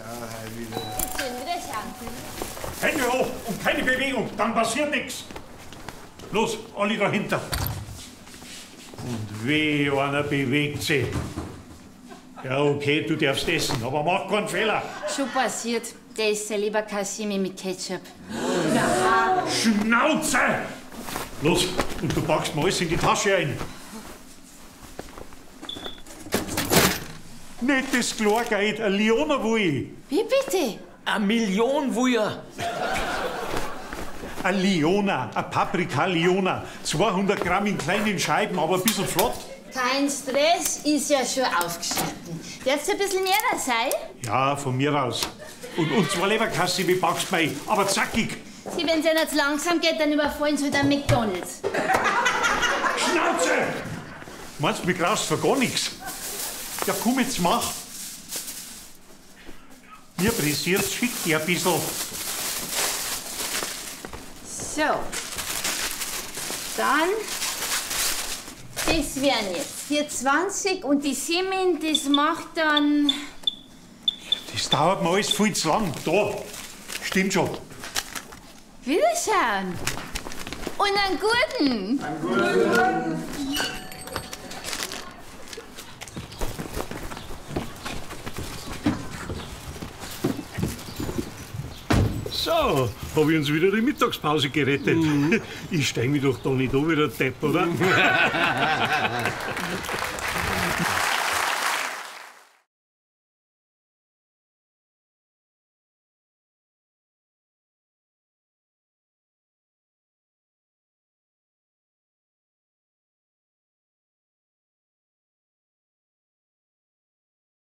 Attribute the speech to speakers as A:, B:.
A: Hände hoch und keine Bewegung, dann passiert nichts. Los, alle dahinter. Und weh, einer bewegt sich. Ja, okay, du darfst essen, aber mach keinen Fehler.
B: Schon passiert. Der ist ja lieber Kassimi mit Ketchup.
A: Ja. Schnauze! Los, und du packst mir alles in die Tasche ein. Nicht das Klargeld, ein Lioner will ich.
B: Wie bitte?
C: 1 Million will er.
A: Ein Liona, ein Paprika-Liona. 200 Gramm in kleinen Scheiben, aber ein bisschen flott.
B: Kein Stress, ist ja schon aufgeschnitten. Darf's ein bisschen mehr sein?
A: Ja, von mir aus. Und 2 Leberkasse, wie packst du mir? Aber zackig.
B: Sie, wenn es einer zu langsam geht, dann überfallen sie halt einen McDonalds.
A: Schnauze! Meinst du, mich graust für gar nichts? Ja, komm, jetzt mach. Mir pressiert's, schick dir ein bisschen.
B: So. Dann. Das wären jetzt hier 20 und die 7, das macht dann.
A: Das dauert mir alles viel zu lang. Da. Stimmt schon.
B: Wiederschauen. Und einen guten.
D: Einen guten.
A: So, habe ich uns wieder die Mittagspause gerettet. Ich steig mich doch da nicht an wie der Depp, oder?